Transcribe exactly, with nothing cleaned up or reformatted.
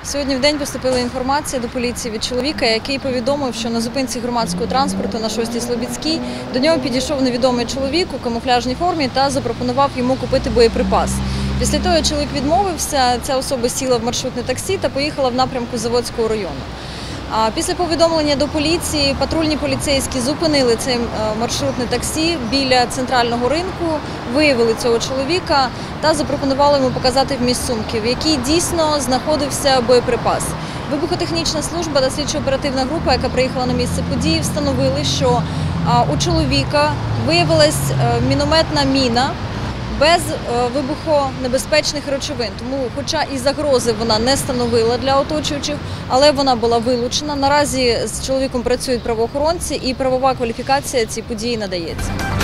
Сьогодні в день поступила інформація до поліції від чоловіка, який повідомив, що на зупинці громадського транспорту на шостій Слобідській до нього підійшов невідомий чоловік у камуфляжній формі та запропонував йому купити боєприпас. Після того чоловік відмовився, ця особа сіла в маршрутне таксі та поїхала в напрямку Заводського району. Після повідомлення до поліції патрульні поліцейські зупинили це маршрутне таксі біля центрального ринку, виявили цього чоловіка та запропонували йому показати вміст сумки, в якій дійсно знаходився боєприпас. Вибухотехнічна служба та слідчо-оперативна група, яка приїхала на місце події, встановили, що у чоловіка виявилась мінометна міна без вибухонебезпечних речовин. Тому, хоча і загрози вона не становила для оточуючих, але вона була вилучена. Наразі з чоловіком працюють правоохоронці і правова кваліфікація цій події надається.